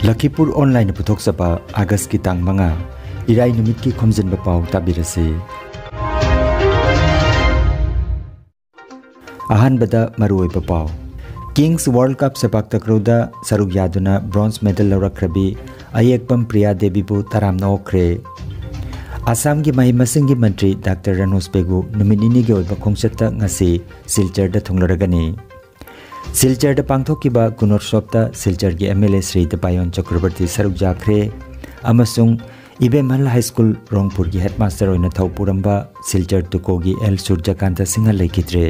Lakhipuronline puthokchapa August ki tang manga irai numit ki Khomjinba Pao tabirase. Ahanbada maruoiba pau Kings World Cup sepak takraw saruk yaduna bronze medal lawrakrabi ayekpam Priya Devi bu taramna okre. Assam ki mahimasing ki mantri Dr. Ranos Pegu numit ini gi oiba khongchatta ngasi Silchar da thunglaragani. Silchar da pangthokiba Gunorsopta Silchar gi MLA Sri Dapayon Chakrabarti saruk jakre amasung Ibemal High School Rongpur gi headmaster oina thawpuramba Silchar tuko gi L Surjakanta Singha lekitre.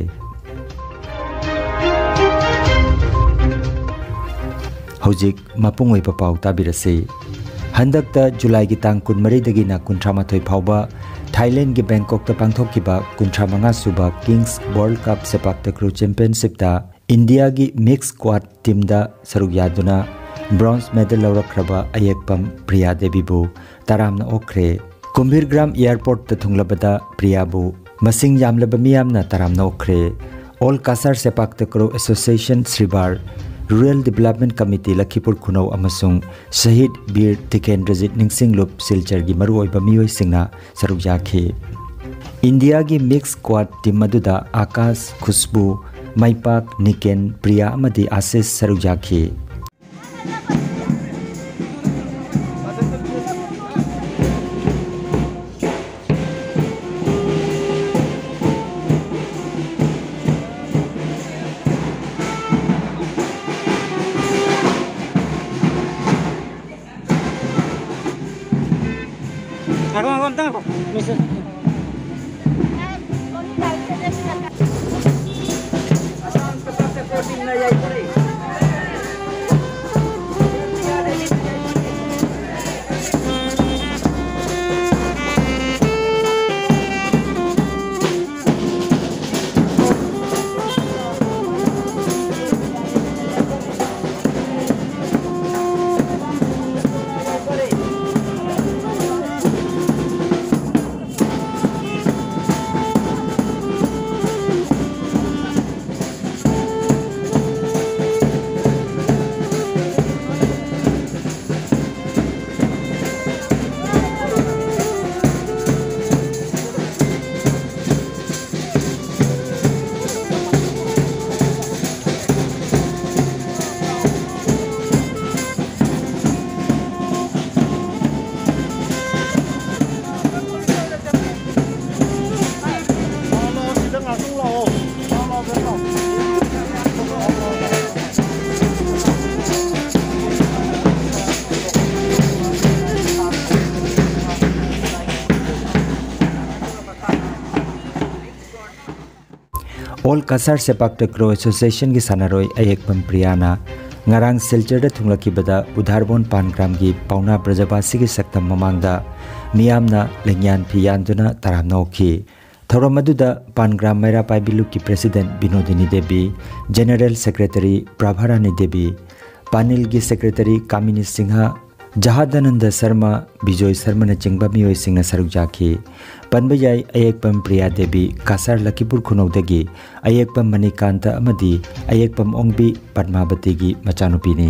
Hojik mapungoi papau tabirase handakta July gi tang 23 dagi na 38 phauba Thailand gi Bangkok ta pangthokiba 35 suba Kings World Cup sepak takraw championship ta India gi mixed squad team da saruk yaduna bronze medal lawrakraba ayekpam Priya Devi bu taramna okre. Kumbhirgram airport ta thunglabada Priya bu masing yamlaba miyamna taramna okre. All Kasar sepak takraw association Sribar Rural Development Committee Lakhipur Khunau amasung Shahid Bir Tikendrajit Ningsinglup Silchar gi maruoiba miyoi singna saruk yakhi. India gi mixed squad team aduda Akash, Khushbu, Maipak, Niken, Priya amadi Ashish saruk yakhi. All Kasar sepak takraw association gi sanaroi ayekpam Priyana ngarang Silchar da thunglakibada Udharbon Pangram gi Pauna Brajabasi gi saktam mamangda miyamna lengyan phiyanduna taramna okhi. Thoram aduda Pangram Maira Paibilu ki President Binodini Devi, General Secretary Prabharani Devi, Panil gi Secretary Kamini Singha, Jahadananda Sharma, Bijoy Sharma na chingba miyoi singna saruk jakhi. Panbayai ayekpam Priya Devi Kasar Lakhipur Khunau dagi ayekpam Manikanta amadi ayekpam Ongbi Padmavati gi machanupini.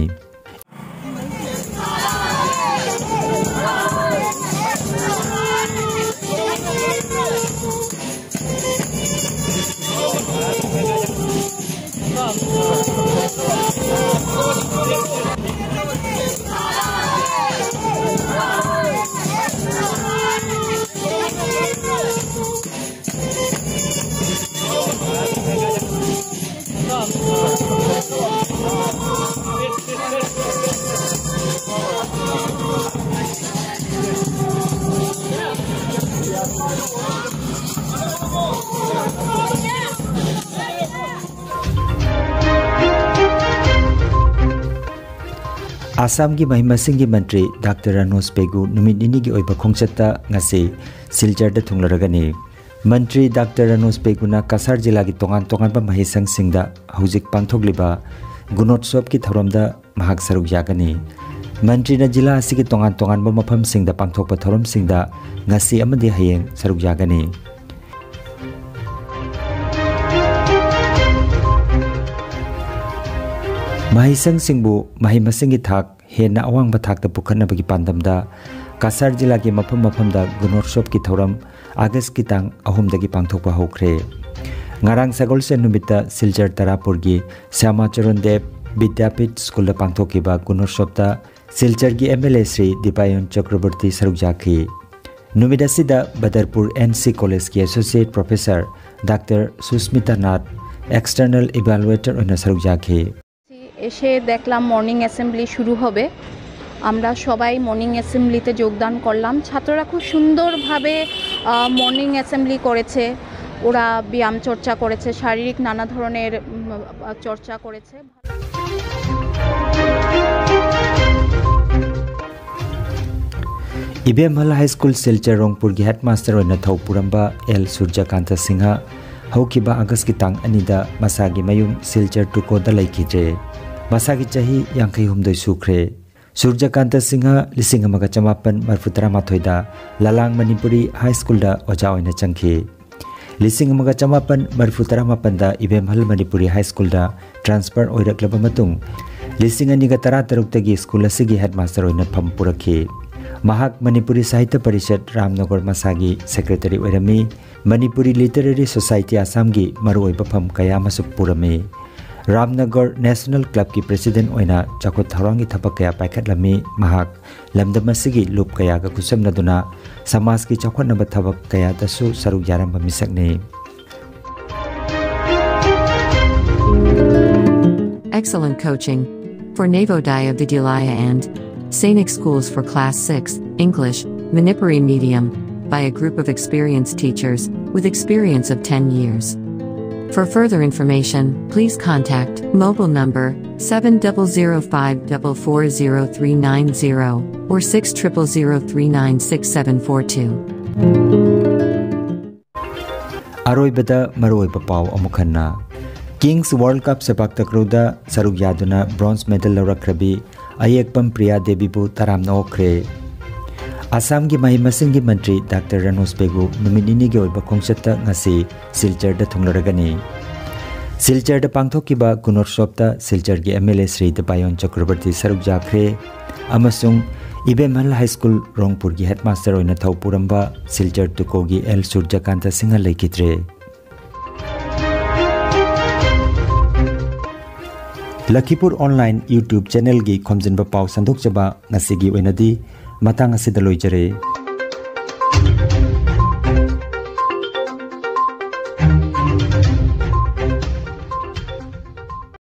Assam gi mahimasing gi mantri Dr. Ranos Pegu numit ini gi oiba khongchatta ngasi Silchar da thunglaragani. Mantri Dr. Ranos Pegu na Kasar jila gi tongan ba mahisang singda hojik pangthogliba Gunotsop ki thoramda mahak saruk yagani. Mantri na jila asigi tongan ba mafam singda pangthokpa thoram singda ngasi amadi hayeng saruk yagani. Mahisang singbu mahimasing gi thak हेना अवांग बथाकता पुखनबगी पांदमदा कासार जिला के मफम मफमदा गुनोरशोप की थौरम August की तांग अहुमदगी पांगथोकपा हौख्रे ngarang sagol se numita silchar tarapur gi Syama Charan Dev Vidyapit School पांगथोकिबा गुनोरशोपता silchar gi MLA Sri Dipayon Chakraborty sarukjakhi numida sida Badarpur NC College ki Associate Professor Dr. Susmita Nath External Evaluator oina sarukjakhi এসে দেখলাম morning assembly শুরু হবে আমরা সবাই morning অ্যাসেম্বলিতে যোগদান করলাম ছাত্ররা খুব সুন্দরভাবে মর্নিং অ্যাসেম্বলি করেছে ওরা ব্যায়াম চর্চা করেছে শারীরিক নানা ধরনের চর্চা করেছে इबेमहल हाई स्कूल सिलचर रोंगपुर की हेडमास्टर ओइना थौपुरंबा एल सूर्यकांत सिंह हौकिबा अगस्त की तांग अनिदा मसागी मयुम सिलचर टुकोदा लैखिजे मसागी चाही यांखै हुमदoi सुख्रे सूर्यकांत सिंह लिसिंग अमगा चमापन मरफुतरा माथोइदा लालांग मणिपुरी हाई स्कूल दा ओजा ओइना चंखि लिसिंग अमगा चमापन मरफुतरा मापनदा इबेमहल मणिपुरी हाई स्कूल दा ट्रांसफर ओइरक्लबा मतुंग लिसिंग अनिगा 13 तगी स्कूल असिगी हेडमास्टर ओइना फम पुरखि महाक मणिपुरी साहित्य परिषद रामनगर मसागी सेक्रेटरी ओइरमी मणिपुरी लिटरेरी सोसाइटी आसाम की मरुओइ बफम कया मसु पुरमे रामनगर नेशनल क्लब की प्रेसिडेंट ओइना चाखोत थौरांगी थपक कया पाइखटलमी महाक लमदमसिगी लुप कया का कुसमनदुना समाज की चौखनब थबक कया दसु सरुक यारम मिसकने Excellent coaching for Navodaya Vidyalaya and Sainik schools for class 6 English Manipuri medium by a group of experienced teachers with experience of 10 years. For further information, please contact mobile number 7005440390 or 6000396742. Aroibada maroiba pau amukhanna Kings World Cup sepak takraw saruk yaduna bronze medal lawrakrabi ayekpam Priya Devi bu taramna okre Assam की महिमसिंग की मंत्री doctor रनोस बेगु नुमिनिनी के ओइबा खोंगचता ngasi Silchar द थुंगलरगनी सिलचर द पांगथोकिबा गुनोरशोपता सिलचर की एमएलए श्री दपायोन चक्रवर्ती सरुक जाखरे अमसुंग इबेमहल हाई स्कूल रोंगपुर की हेडमास्टर ओइना थौपुरंबा सिलचर तुकोगी एल सूर्यकांत सिंह लैखित्रे लखीपुर ऑनलाइन यूट्यूब चैनल की खोमजिनबा पाव संदोकचबा ngasi gi oinadi matang asida loijare